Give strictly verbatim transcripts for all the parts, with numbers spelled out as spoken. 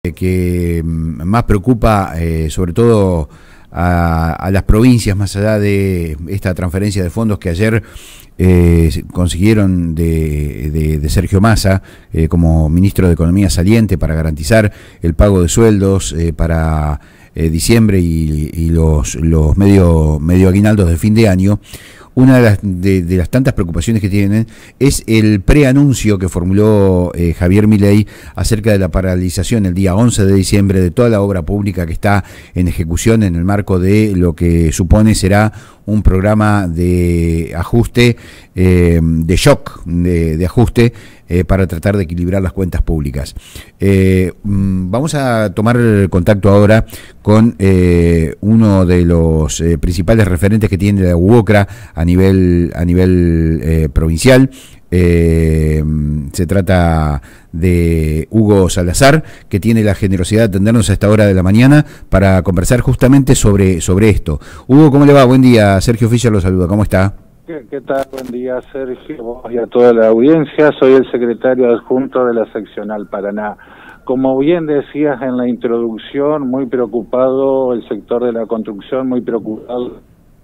que más preocupa eh, sobre todo a, a las provincias, más allá de esta transferencia de fondos que ayer eh, consiguieron de, de, de Sergio Massa eh, como ministro de Economía saliente para garantizar el pago de sueldos eh, para eh, diciembre y, y los, los medio, medio aguinaldos de fin de año. Una de las, de, de las tantas preocupaciones que tienen es el preanuncio que formuló eh, Javier Milei acerca de la paralización el día once de diciembre de toda la obra pública que está en ejecución en el marco de lo que supone será un programa de ajuste, eh, de shock, de, de ajuste, eh, para tratar de equilibrar las cuentas públicas. Eh, vamos a tomar contacto ahora con eh, uno de los eh, principales referentes que tiene la UOCRA a nivel, a nivel eh, provincial. Eh, se trata de Hugo Salazar, que tiene la generosidad de atendernos a esta hora de la mañana para conversar justamente sobre, sobre esto. Hugo, ¿cómo le va? Buen día. Sergio Fischer lo saluda. ¿Cómo está? ¿Qué, qué tal? Buen día, Sergio, vos y a toda la audiencia. Soy el secretario adjunto de la seccional Paraná. Como bien decías en la introducción, muy preocupado el sector de la construcción, muy preocupado.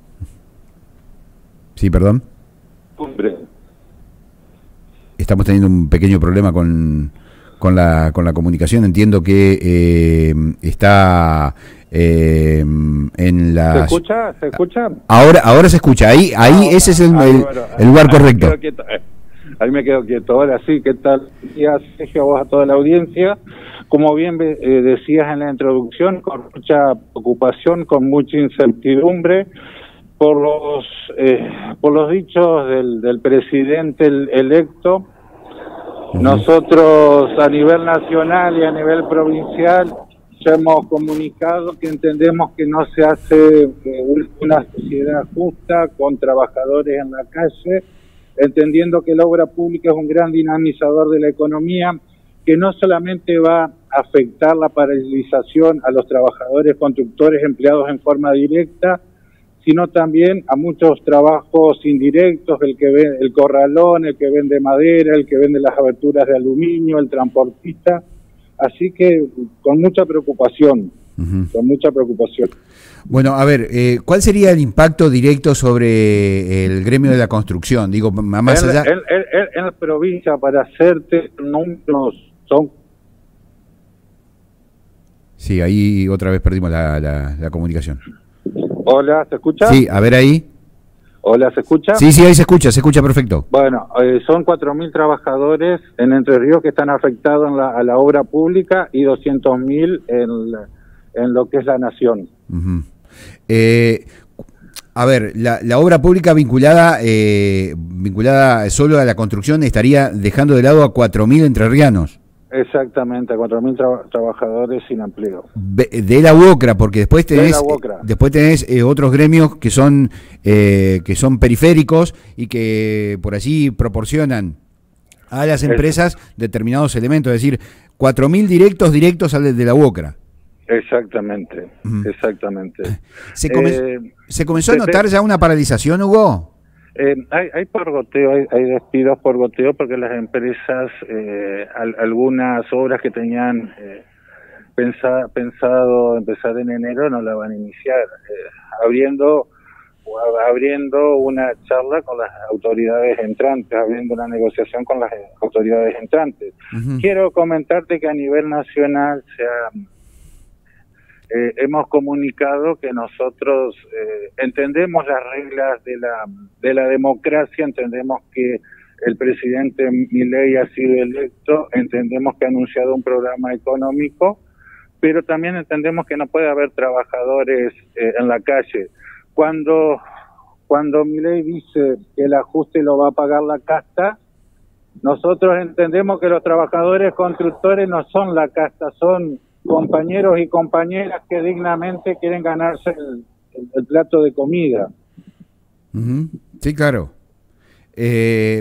Sí, perdón. Hombre. Estamos teniendo un pequeño problema con, con, la, con la comunicación. Entiendo que eh, está eh, en la... ¿Se escucha? ¿Se escucha? Ahora, ahora se escucha. Ahí, ahí ese es el, ahí, el, bueno, el lugar ahí correcto. Me quedo ahí me quedo quieto. Ahora sí, ¿qué tal? Ya, Sergio, a vos, a toda la audiencia. Como bien eh, decías en la introducción, con mucha preocupación, con mucha incertidumbre, por los eh, por los dichos del, del presidente electo. Uh-huh. Nosotros a nivel nacional y a nivel provincial ya hemos comunicado que entendemos que no se hace eh, una sociedad justa con trabajadores en la calle, entendiendo que la obra pública es un gran dinamizador de la economía, que no solamente va a afectar la paralización a los trabajadores constructores empleados en forma directa, sino también a muchos trabajos indirectos, el que ve, el corralón, el que vende madera, el que vende las aberturas de aluminio, el transportista, así que con mucha preocupación, uh-huh. con mucha preocación. Bueno, a ver, eh, ¿cuál sería el impacto directo sobre el gremio de la construcción? Digo, más en, allá... En, en, en la provincia, para hacerte números, son... Sí, ahí otra vez perdimos la, la, la comunicación. Hola, ¿se escucha? Sí, a ver ahí. Hola, ¿se escucha? Sí, sí, ahí se escucha, se escucha perfecto. Bueno, eh, son cuatro mil trabajadores en Entre Ríos que están afectados en la, a la obra pública y doscientos mil en, en lo que es la nación. Uh-huh. eh, a ver, la, la obra pública vinculada eh, vinculada solo a la construcción estaría dejando de lado a cuatro mil entrerrianos. Exactamente, a cuatro mil tra trabajadores sin empleo. De la UOCRA, porque después tenés, de después tenés eh, otros gremios que son eh, que son periféricos y que por allí proporcionan a las empresas es. determinados elementos, es decir, cuatro mil directos directos al de la UOCRA. Exactamente, uh-huh. exactamente. ¿Se, come eh, ¿Se comenzó a notar ya una paralización, Hugo? Eh, hay, hay por goteo, hay, hay despidos por goteo porque las empresas, eh, al, algunas obras que tenían eh, pensa, pensado empezar en enero no la van a iniciar, eh, abriendo abriendo una charla con las autoridades entrantes, abriendo una negociación con las autoridades entrantes. Uh-huh. Quiero comentarte que a nivel nacional se ha... Eh, hemos comunicado que nosotros eh, entendemos las reglas de la de la democracia, entendemos que el presidente Milei ha sido electo, entendemos que ha anunciado un programa económico, pero también entendemos que no puede haber trabajadores eh, en la calle. Cuando cuando Milei dice que el ajuste lo va a pagar la casta, nosotros entendemos que los trabajadores constructores no son la casta, son compañeros y compañeras que dignamente quieren ganarse el, el, el plato de comida. Uh-huh. Sí, claro. Eh,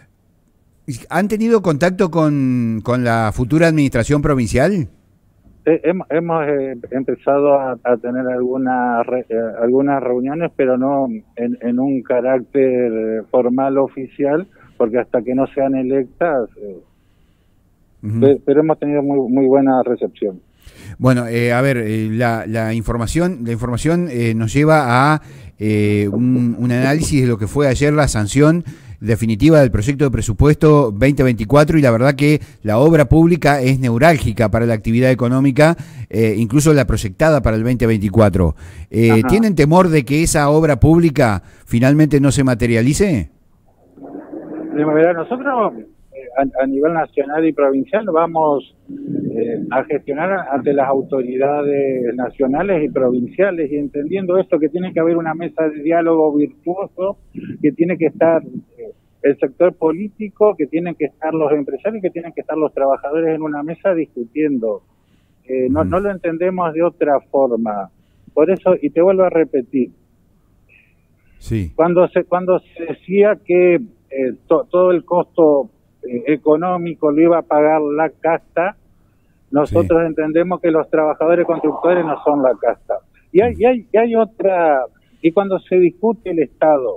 ¿Han tenido contacto con, con la futura administración provincial? Eh, hemos hemos eh, empezado a, a tener algunas re, eh, algunas reuniones, pero no en, en un carácter formal oficial, porque hasta que no sean electas... Eh, Uh-huh. pero, pero hemos tenido muy, muy buena recepción. Bueno, eh, a ver, eh, la, la información, la información eh, nos lleva a eh, un, un análisis de lo que fue ayer la sanción definitiva del proyecto de presupuesto veinte veinticuatro, y la verdad que la obra pública es neurálgica para la actividad económica, eh, incluso la proyectada para el veinte veinticuatro. Eh, ¿Tienen temor de que esa obra pública finalmente no se materialice? Primavera, nosotros a, a nivel nacional y provincial vamos eh, a gestionar ante las autoridades nacionales y provinciales, y entendiendo esto, que tiene que haber una mesa de diálogo virtuoso, que tiene que estar eh, el sector político, que tienen que estar los empresarios, que tienen que estar los trabajadores en una mesa discutiendo. Eh, no, no lo entendemos de otra forma. Por eso, y te vuelvo a repetir, sí. cuando se cuando se decía que eh, to, todo el costo eh, económico lo iba a pagar la casta, nosotros sí. entendemos que los trabajadores constructores no son la casta. Y hay, y hay, y hay otra, y cuando se discute el Estado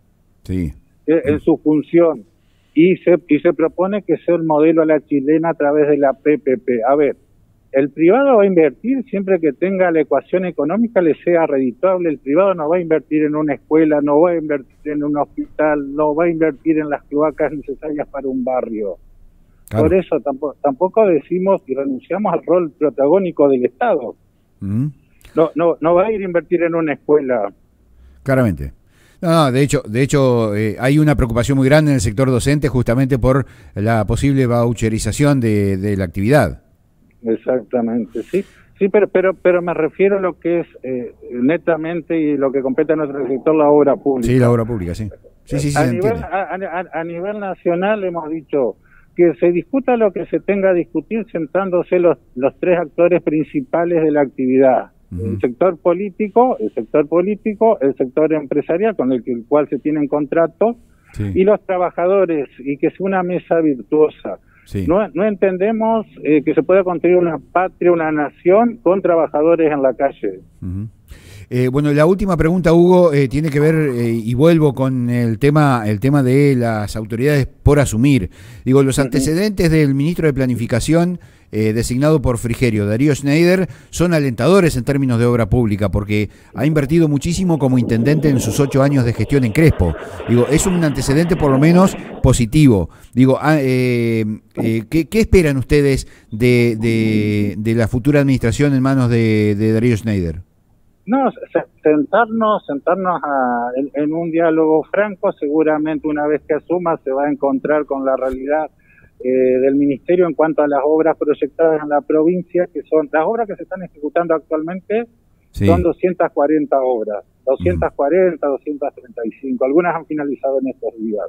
sí. eh, en su función, y se y se propone que sea el modelo a la chilena a través de la P P P. A ver, el privado va a invertir siempre que tenga la ecuación económica le sea redituable. El privado no va a invertir en una escuela, no va a invertir en un hospital, no va a invertir en las cloacas necesarias para un barrio. Claro. Por eso tampoco, tampoco decimos y renunciamos al rol protagónico del Estado. Mm. No, no, no va a ir a invertir en una escuela. Claramente. No, no, de hecho, de hecho eh, hay una preocupación muy grande en el sector docente justamente por la posible voucherización de, de la actividad. Exactamente, sí, sí, pero pero pero me refiero a lo que es eh, netamente y lo que compete a nuestro sector, la obra pública. Sí, la obra pública, sí. Sí, sí, sí, a, se nivel, a, a, a nivel nacional hemos dicho que se discuta lo que se tenga a discutir sentándose los los tres actores principales de la actividad. Uh-huh. El sector político, el sector político, el sector empresarial con el, que, el cual se tienen contratos, sí. y los trabajadores, y que sea una mesa virtuosa. Sí. No, no entendemos eh, que se pueda construir una patria, una nación con trabajadores en la calle. Uh-huh. eh, bueno, la última pregunta, Hugo, eh, tiene que ver, eh, y vuelvo con el tema, el tema de las autoridades por asumir. Digo, los uh-huh. antecedentes del ministro de Planificación eh, designado por Frigerio, Darío Schneider, son alentadores en términos de obra pública, porque ha invertido muchísimo como intendente en sus ocho años de gestión en Crespo. Digo, es un antecedente por lo menos positivo. Digo, ah, eh, eh, ¿qué, ¿qué esperan ustedes de, de, de la futura administración en manos de, de Darío Schneider? No, sentarnos, sentarnos a, en, en un diálogo franco. Seguramente una vez que asuma se va a encontrar con la realidad eh, del ministerio en cuanto a las obras proyectadas en la provincia, que son las obras que se están ejecutando actualmente. Sí. Son doscientas cuarenta obras, doscientas cuarenta, uh-huh. doscientas treinta y cinco, algunas han finalizado en estos días.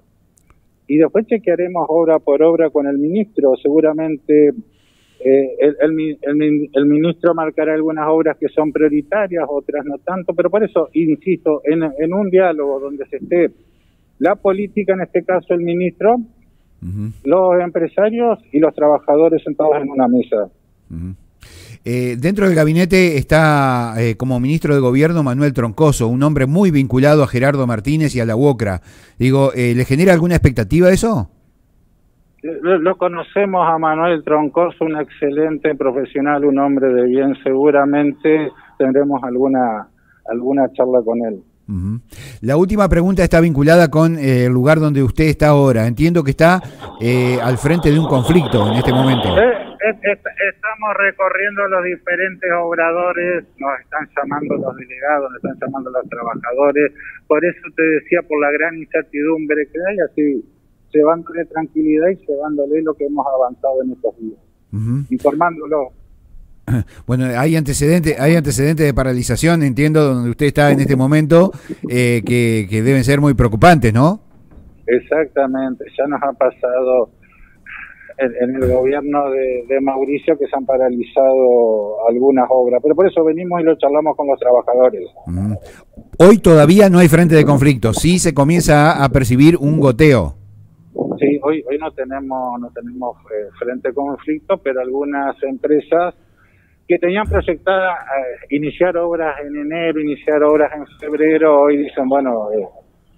Y después chequearemos obra por obra con el ministro. Seguramente eh, el, el, el, el ministro marcará algunas obras que son prioritarias, otras no tanto, pero por eso, insisto, en, en un diálogo donde se esté la política, en este caso el ministro, uh-huh. los empresarios y los trabajadores sentados en una mesa. Uh-huh. Eh, dentro del gabinete está eh, como ministro de gobierno Manuel Troncoso, un hombre muy vinculado a Gerardo Martínez y a la UOCRA. Digo, eh, ¿le genera alguna expectativa eso? Lo, lo conocemos a Manuel Troncoso, un excelente profesional, un hombre de bien. Seguramente tendremos alguna alguna charla con él. Uh-huh. La última pregunta está vinculada con eh, el lugar donde usted está ahora. Entiendo que está eh, al frente de un conflicto en este momento. Eh, Estamos recorriendo los diferentes obradores, nos están llamando los delegados, nos están llamando los trabajadores. Por eso te decía, por la gran incertidumbre que hay, así llevándole tranquilidad y llevándole lo que hemos avanzado en estos días, uh-huh. informándolo. Bueno, hay antecedentes, hay antecedentes de paralización, entiendo, donde usted está en este momento, eh, que, que deben ser muy preocupantes, ¿no? Exactamente, ya nos ha pasado en, en el gobierno de, de Mauricio, que se han paralizado algunas obras, pero por eso venimos y lo charlamos con los trabajadores. Mm. Hoy todavía no hay frente de conflicto, sí se comienza a, a percibir un goteo. Sí, hoy hoy no tenemos no tenemos eh, frente de conflicto, pero algunas empresas que tenían proyectada eh, iniciar obras en enero, iniciar obras en febrero, hoy dicen, bueno, eh,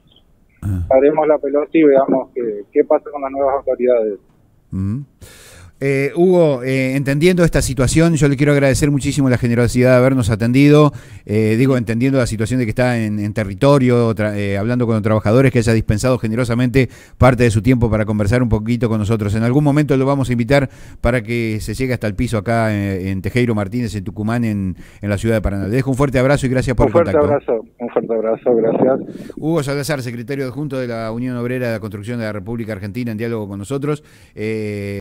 paremos la pelota y veamos qué, qué pasa con las nuevas autoridades. Mm. Eh, Hugo, eh, entendiendo esta situación, yo le quiero agradecer muchísimo la generosidad de habernos atendido, eh, digo, entendiendo la situación de que está en, en territorio, eh, hablando con los trabajadores, que haya dispensado generosamente parte de su tiempo para conversar un poquito con nosotros. En algún momento lo vamos a invitar para que se llegue hasta el piso acá en, en Tejero Martínez, en Tucumán, en, en la ciudad de Paraná. Le dejo un fuerte abrazo y gracias por el contacto. Un fuerte abrazo, un fuerte abrazo, gracias. Hugo Salazar, secretario adjunto de la Unión Obrera de la Construcción de la República Argentina, en diálogo con nosotros. Eh,